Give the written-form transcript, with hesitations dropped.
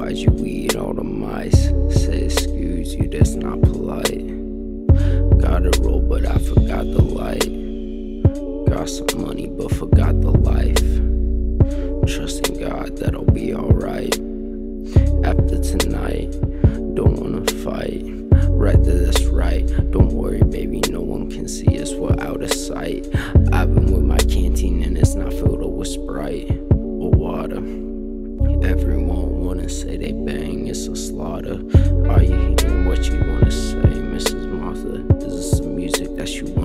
why'd you eat all the mice? Say excuse you, that's not polite. Got a roll but I forgot the light. Got some money but forgot the life. Trust in God that'll be alright. After tonight, don't wanna fight. Rather that's right. Don't worry baby, no one can see us, we're out of sight. I've been with my canteen and it's not filled up with Sprite or water. Everyone wanna say they bang, it's a slaughter. Are you hearing what you wanna say, Mrs. Martha? Is this the music that you